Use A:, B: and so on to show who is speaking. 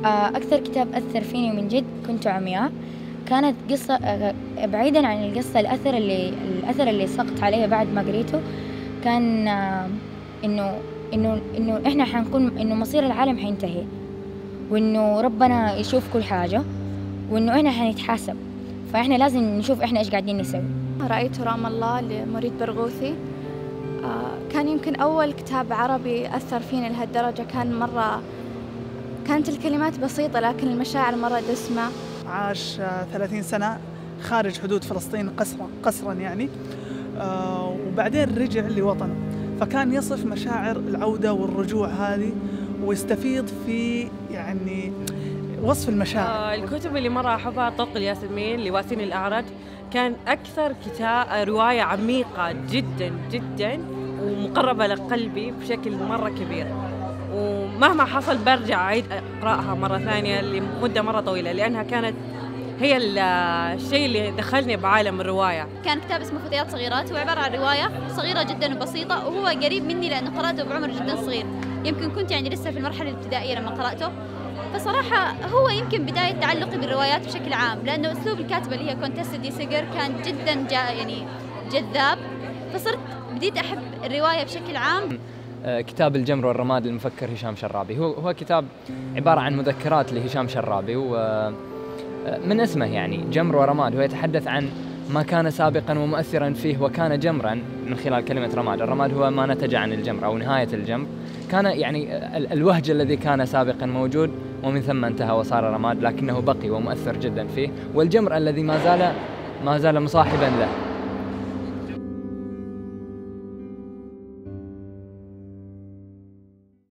A: أكثر كتاب أثر فيني ومن جد كنت عمياء كانت قصة بعيداً عن القصة الأثر اللي سقط علي بعد ما قريته كان إنه إحنا حنكون إنه مصير العالم حينتهي، وإنه ربنا يشوف كل حاجة، وإنه إحنا حنتحاسب، فإحنا لازم نشوف إحنا إيش قاعدين نسوي.
B: رأيت رام الله لمريد برغوثي. كان يمكن أول كتاب عربي أثر فيني لهالدرجة. كانت الكلمات بسيطة لكن المشاعر مرة دسمة.
C: عاش 30 سنة خارج حدود فلسطين قسرا يعني، وبعدين رجع لوطنه، فكان يصف مشاعر العودة والرجوع هذه ويستفيض في يعني وصف المشاعر.
D: الكتب اللي مرة أحبها طوق الياسمين لواسين الأعرج، كان أكثر كتاب رواية عميقة جدا جدا ومقربة لقلبي بشكل مرة كبير، ومهما حصل برجع أعيد أقرأها مرة ثانية لمدة مرة طويلة، لأنها كانت هي الشيء اللي دخلني بعالم الرواية.
E: كان كتاب اسمه فتيات صغيرات، هو عبارة عن رواية صغيرة جدا وبسيطة، وهو قريب مني لأنه قرأته بعمر جدا صغير، يمكن كنت يعني لسه في المرحلة الابتدائية لما قرأته. فصراحة هو يمكن بداية تعلقي بالروايات بشكل عام، لأنه أسلوب الكاتبة اللي هي كونتيسا دي سيجر كان جدا يعني جذاب، فصرت بديت أحب الرواية بشكل عام.
F: كتاب الجمر والرماد للمفكر هشام شرابي هو كتاب عبارة عن مذكرات لهشام شرابي، ومن اسمه يعني جمر ورماد، هو يتحدث عن ما كان سابقا ومؤثرا فيه وكان جمرا من خلال كلمة رماد. الرماد هو ما نتج عن الجمر أو نهاية الجمر، كان يعني الوهج الذي كان سابقا موجود ومن ثم انتهى وصار رماد، لكنه بقي ومؤثر جدا فيه، والجمر الذي ما زال مصاحبا له.